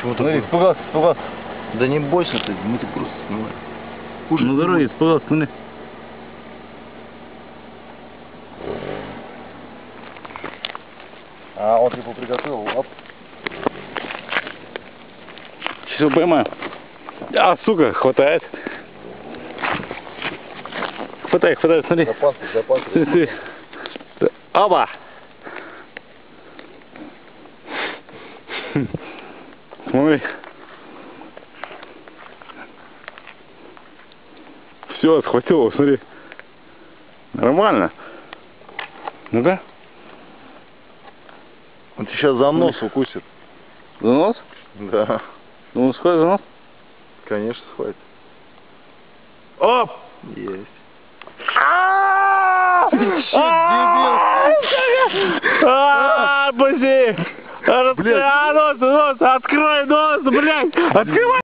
Почему так? Смотри, испугался, испугался. Да не бойся ты, мы тут просто снимаем. Кушай. На дороге испугался, смотри. А, он типа приготовил лап. Сейчас его поймаю. А, сука, хватает. Хватай, смотри. Запас. Смотри. Оба! Смотри. Все, схватил его, смотри. Нормально. Ну-ка. Он тебя сейчас за нос укусит. За нос? Да. Ну, схватит за нос? Конечно, схватит. Оп! Есть. Пусти! Нос, открой нос, блядь! Открывай!